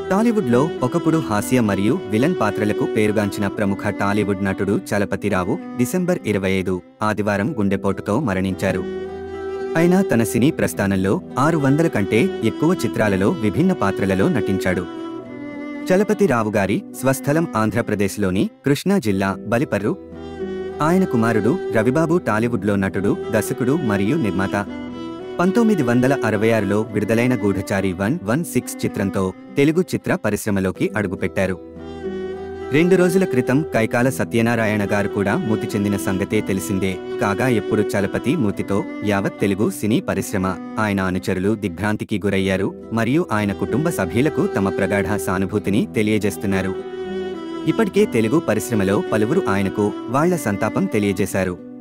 టాలీవుడ్లో ఒకప్పుడు హాస్య మరియు విలన్ పాత్రలకు పేరుగాంచిన ప్రముఖ టాలీవుడ్ నటుడు చలపతిరావు డిసెంబర్ 25 ఆదివారం గుండెపోటుతో మరణించారు. అయినా తన సినీ ప్రస్థానంలో 600 కంటే ఎక్కువ చిత్రాలలో విభిన్న పాత్రలలో నటించాడు. చలపతిరావు గారి స్వస్థలం ఆంధ్రప్రదేశ్లోని కృష్ణా జిల్లా బలిపర్రు. ఆయన కుమారుడు రవిబాబు టాలీవుడ్లో నటుడు, దర్శకుడు మరియు నిర్మాత. 1966లో విడుదలైన గూఢచారి 116 చిత్రంతో తెలుగు చిత్ర పరిశ్రమలోకి అడుగుపెట్టారు. 2 రోజుల క్రితం కైకాల సత్యనారాయణ గారు కూడా మృతి చెందిన సంగతే తెలిసిందే. కాగా ఎప్పుడు చలపతి మృతితో యావత్ తెలుగు సినీ పరిశ్రమ, ఆయన అనుచరులు దిగ్భ్రాంతికి గురయ్యారు మరియు ఆయన కుటుంబ సభ్యులకు తమ ప్రగాఢ సానుభూతిని తెలియజేస్తున్నారు. ఇప్పటికే తెలుగు పరిశ్రమలో పలువురు ఆయనకు వాళ్ల సంతాపం తెలియజేశారు.